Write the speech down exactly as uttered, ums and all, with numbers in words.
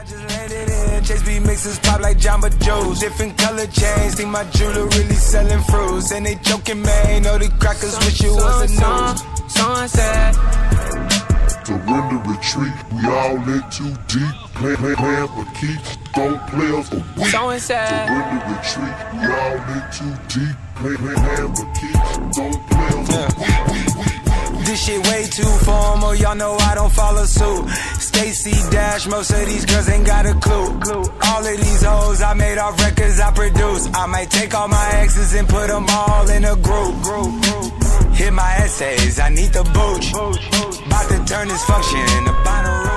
I just landed in, Chase B mixes pop like Jamba Joe's. Different color chains, think my jeweler really selling fruits. And they joking, man, know the crackers wish it was a news. Someone said, surrender, retreat, we all in too deep. Plan, plan, plan for keeps, don't play us for weak. someone said, Surrender, retreat, we all in too deep. Plan, plan, plan for keeps, don't play us for weak. This shit way too formal, y'all know I don't follow suit. Stacy Dash, most of these girls ain't got a clue. All of these hoes I made off records I produce. I might take all my exes and put them all in a group. Hit my essays, I need the booch. About to turn this function into binary.